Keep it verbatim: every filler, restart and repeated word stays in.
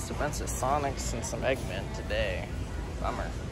just a bunch of Sonics and some Eggman today. Bummer.